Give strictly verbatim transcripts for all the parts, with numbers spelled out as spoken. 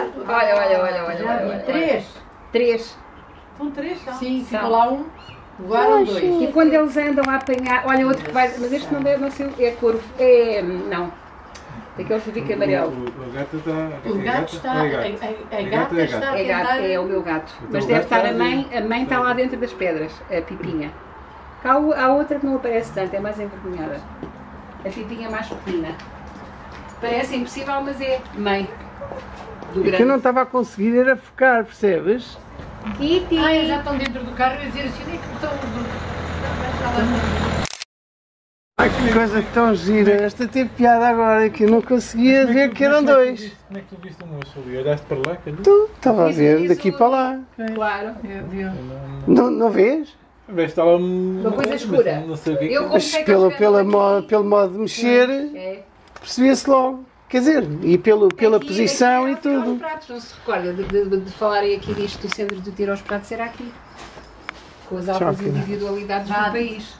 Olha, olha, olha, olha. Já olha, vi olha. três. Três. São três, são? Sim, Ficou são. lá um, voaram dois. E quando eles andam a apanhar, olha outro que vai, mas este não deve, não sei, é corvo, é, não, daqueles do bico amarelo. O, o, o gato está... O gato está, a, É gato. a, a, a É gata gato, é está gato. a É gato, tentar... é o meu gato, Então mas o deve gato estar a está mãe, a mãe está lá dentro das pedras, a Pipinha. Cá o- há outra que não aparece tanto, é mais envergonhada, a Pipinha mais pequenina. Parece impossível, mas é mãe do E que eu grande. não estava a conseguir era focar, percebes? Kitty! Ai, já estão dentro do carro e dizer assim, onde é que estão os... Ai, que coisa tão gira. Esta teve piada agora, que eu não conseguia ver que eram dois. Como é que tu viste o moço ali? Olhaste para lá? Cadê? Tu, estava a Isso- ver isso- daqui para lá. Claro, Não, não vês? Vês, está lá um... uma coisa escura. Não sei o que é que... Eu como Mas sei que pelo, eles pela andam mo- aqui. pelo modo de mexer, É. percebia-se logo. Quer dizer, e pelo, pela Aqui- posição aqui e era tirar os tudo. pratos, não se recorda de, de, de falarem aqui disto do centro de tiro aos pratos, era aqui. Com as altas Tchau, filha. individualidades Vá. do país.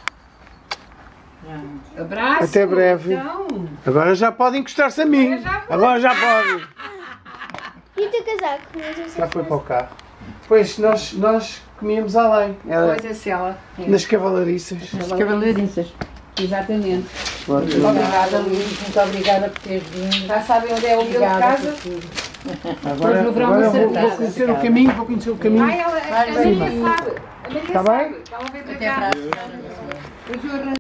Abraço! Até breve. Então, Agora já pode encostar-se a mim. Agora já pode. Agora já pode. E o teu casaco? Mas eu sei Já foi para o carro. Depois nós, nós comíamos além. Era pois é, Cela. É. nas cavalariças. Cavalariças. Exatamente. Muito obrigada, Luís. Muito obrigada por teres vindo. Já sabem onde é o meu de casa? Agora, no verão agora vou vou, sentar. vou conhecer o caminho, vou conhecer o caminho. Ai, ela, a Vai, Maria vai. sabe. A Maria Tá sabe. bem? Ela veio para Até cá. a próxima. Eu